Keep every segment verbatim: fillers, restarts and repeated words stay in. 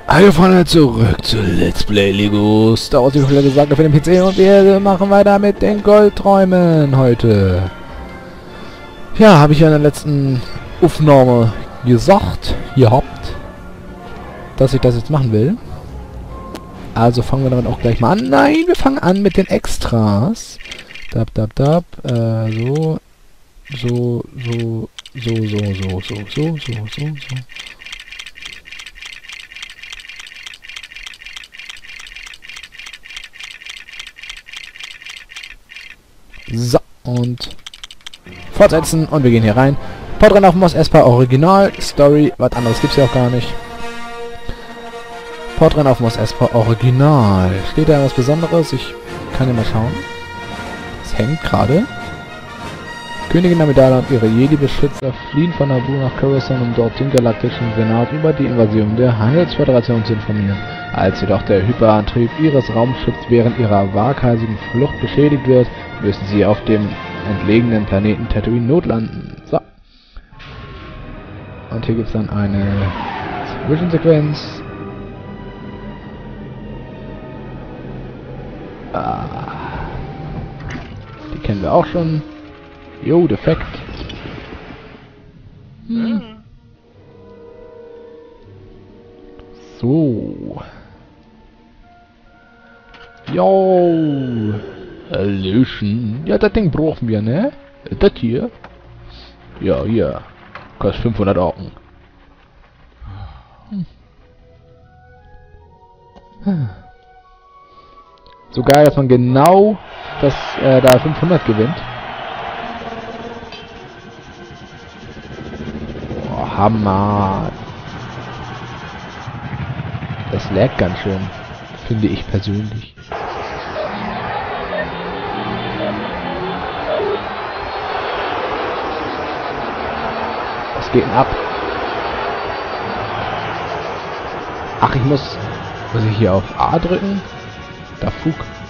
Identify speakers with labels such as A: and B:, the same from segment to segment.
A: Hallo Freunde, zurück zu Let's Play Lego Star Wars, wie gesagt, für den P C, und wir machen weiter mit den Goldträumen heute. Ja, habe ich ja in der letzten Aufnahme gesagt, gehabt, dass ich das jetzt machen will. Also fangen wir damit auch gleich mal an. Nein, wir fangen an mit den Extras. Dab, dab, dab, äh, so, so, so, so, so, so, so, so, so, so, so. So, und fortsetzen, und wir gehen hier rein. Porträt auf Mos Espa Original, Story, was anderes gibt's ja auch gar nicht. Porträt auf Mos Espa Original. Steht da was Besonderes? Ich kann ja mal schauen. Es hängt gerade. Königin Amidala und ihre Jedi-Beschützer fliehen von Naboo nach Coruscant, um dort den galaktischen Senat über die Invasion der Handelsföderation zu informieren. Als jedoch der Hyperantrieb ihres Raumschiffs während ihrer waghalsigen Flucht beschädigt wird, müssen sie auf dem entlegenen Planeten Tatooine notlanden. So. Und hier gibt es dann eine Zwischensequenz. Ah. Die kennen wir auch schon. Jo, defekt. Hm. So. Jo. Hallöchen. Ja, das Ding brauchen wir, ne? Das hier. Ja, hier. Kostet fünfhundert Augen. Hm. So geil, dass man genau das äh, da fünfhundert gewinnt. Oh, Hammer. Das lag ganz schön, finde ich persönlich. Was geht denn ab? Ach, ich muss... Muss ich hier auf A drücken? Da Fug.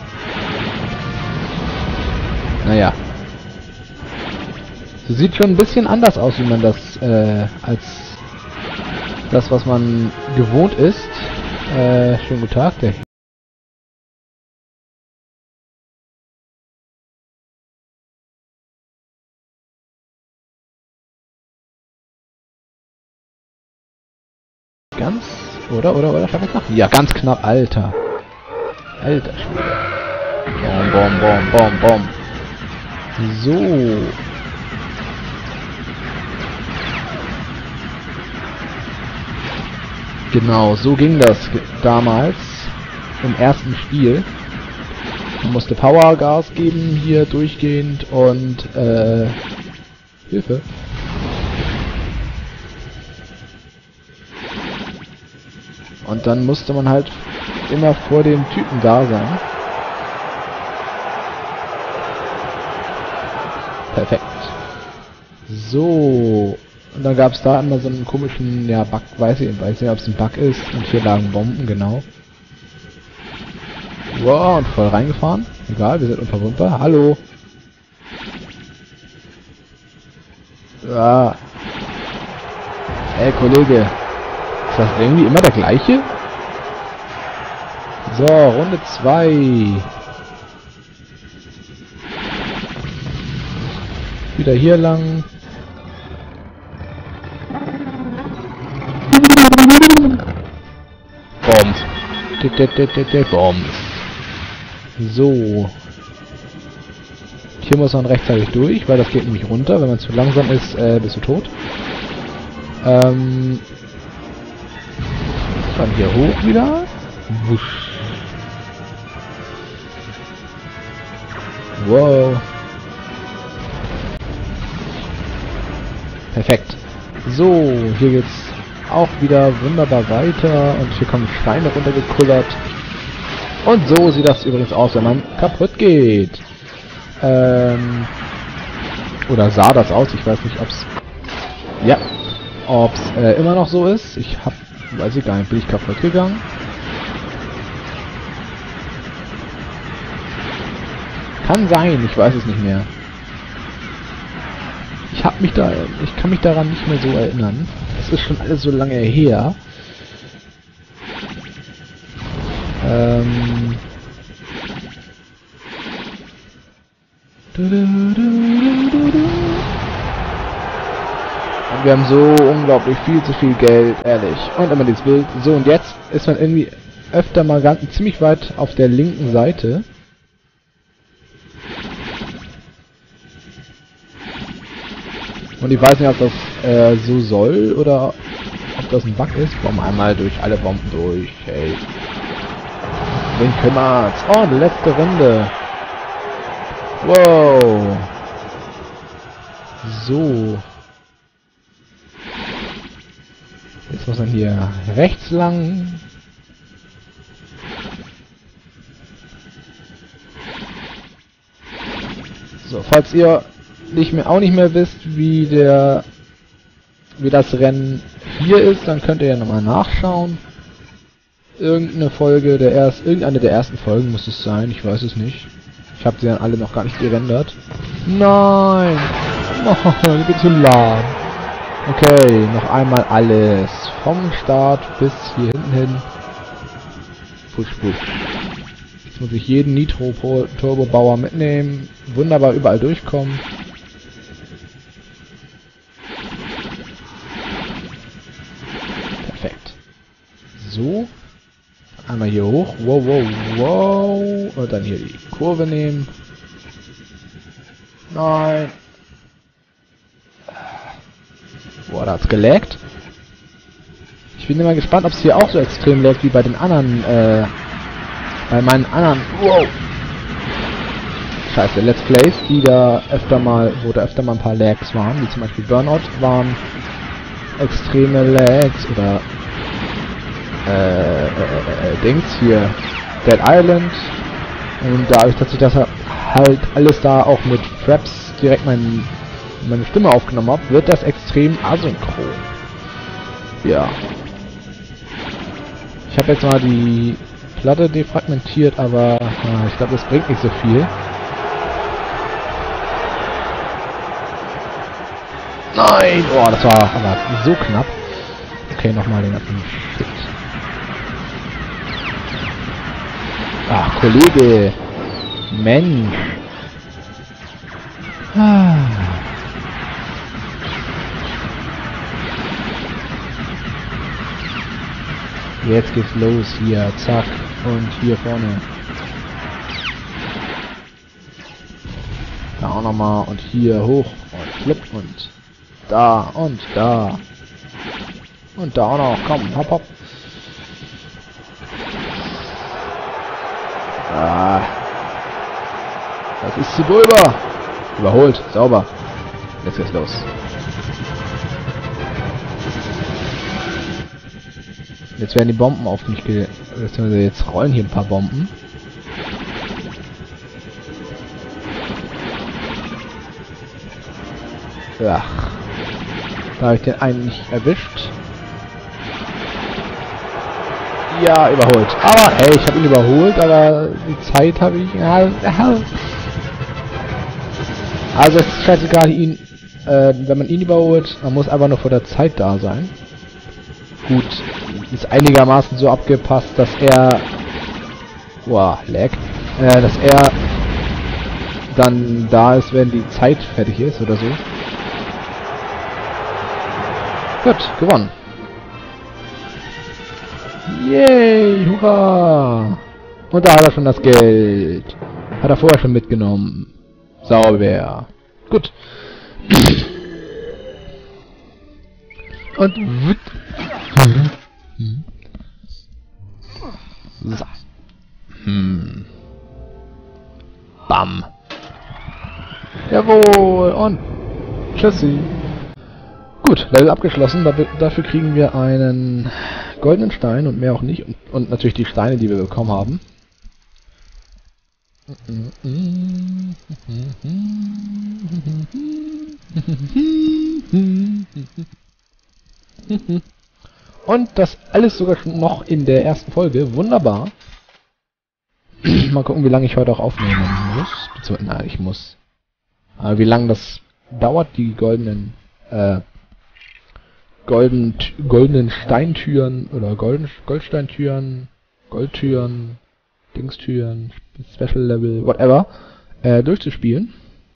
A: Naja. So sieht schon ein bisschen anders aus, wie man das, äh, als das, was man gewohnt ist. Äh, schönen guten Tag, der ganz, oder, oder, oder, schaffe ich noch? Ja, ganz knapp, Alter. Alter Schwede. Bom, bom, bom, bom, bom. So. Genau, so ging das damals im ersten Spiel. Man musste Powergas geben hier durchgehend und äh, Hilfe. Und dann musste man halt immer vor dem Typen da sein. Perfekt. So. Und dann gab es da immer so einen komischen, ja, Bug, weiß ich, weiß nicht, ob es ein Bug ist. Und hier lagen Bomben, genau. Wow, und voll reingefahren. Egal, wir sind unverwundbar. Hallo. Ja. Ey, Kollege. Ist das irgendwie immer der gleiche? So, Runde zwei. Wieder hier lang. Bombs. Bombs. So. Hier muss man rechtzeitig durch, weil das geht nämlich runter. Wenn man zu langsam ist, äh, bist du tot. Ähm. Dann hier hoch wieder. Wusch. Wow. Perfekt. So, hier geht's auch wieder wunderbar weiter und hier kommen Steine runtergekullert. Und so sieht das übrigens aus, wenn man kaputt geht. Ähm, oder sah das aus, ich weiß nicht, ob's... Ja, ob's äh, immer noch so ist. Ich hab, weiß ich gar nicht, bin ich kaputt gegangen? Kann sein, ich weiß es nicht mehr. Ich hab mich da, ich kann mich daran nicht mehr so erinnern. Das ist schon alles so lange her. Ähm... Du, du, du, du, du, du. Und wir haben so unglaublich viel zu viel Geld, ehrlich. Und immer dieses Bild. So, und jetzt ist man irgendwie öfter mal ganz ziemlich weit auf der linken Seite. Und ich weiß nicht, ob das äh, so soll oder ob das ein Bug ist. Komm einmal durch alle Bomben durch. Hey. Wen kümmert's? Oh, die letzte Runde. Wow. So. Jetzt muss man hier rechts lang. So, falls ihr nicht mehr auch nicht mehr wisst, wie der wie das Rennen hier ist, dann könnt ihr ja nochmal nachschauen. Irgendeine Folge der erst irgendeine der ersten Folgen muss es sein, ich weiß es nicht. Ich habe sie dann alle noch gar nicht gerendert. Nein! Oh, ich bin zu lahm. Okay, noch einmal alles. Vom Start bis hier hinten hin. Push, push. Jetzt muss ich jeden Nitro-Turbo-Bauer mitnehmen. Wunderbar überall durchkommen. Perfekt. So. Einmal hier hoch. Wow, wow, wow. Und dann hier die Kurve nehmen. Nein. Boah, da hat's gelaggt. Ich bin immer gespannt, ob es hier auch so extrem laggt wie bei den anderen, äh, bei meinen anderen, wow. Scheiße, Let's Plays, die da öfter mal, wo da öfter mal ein paar Lags waren, wie zum Beispiel Burnout, waren extreme Lags oder, äh, äh, äh, Dings hier, Dead Island. Und dadurch, dass ich das halt alles da auch mit Fraps direkt mein, meine Stimme aufgenommen habe, wird das extrem asynchron. Ja. Ich habe jetzt mal die Platte defragmentiert, aber äh, ich glaube, das bringt nicht so viel. Nein! Oh, das war aber so knapp. Okay, nochmal den ganzen Shit. Ach, Kollege! Mensch! Ah. Jetzt geht's los hier, zack, und hier vorne. Da auch nochmal und hier hoch und flipp und da und da. Und da auch noch, komm, hopp hopp. Ah. Das ist Zibulba. Überholt, sauber. Jetzt geht's los. Jetzt werden die Bomben auf mich ge... Jetzt rollen hier ein paar Bomben. Ach. Da habe ich den einen nicht erwischt. Ja, überholt. Aber, hey, ich habe ihn überholt, aber die Zeit habe ich... Also es ist scheißegal, ihn... Äh, wenn man ihn überholt, man muss einfach nur vor der Zeit da sein. Gut. Ist einigermaßen so abgepasst, dass er... Wow, lag. Äh, dass er dann da ist, wenn die Zeit fertig ist oder so. Gut, gewonnen. Yay, hurra! Und da hat er schon das Geld. Hat er vorher schon mitgenommen. Sauber. Gut. Und... So. Hm. Bam. Jawohl. Und tschüssi. Gut, Level abgeschlossen. Dafür kriegen wir einen goldenen Stein und mehr auch nicht. Und, und natürlich die Steine, die wir bekommen haben. Und das alles sogar schon noch in der ersten Folge. Wunderbar. Mal gucken, wie lange ich heute auch aufnehmen muss. Beziehungsweise, na, ich muss. Aber wie lange das dauert, die goldenen, äh, golden, goldenen Steintüren oder golden, Goldsteintüren, Goldtüren, Dingstüren, Special Level, whatever, äh, durchzuspielen.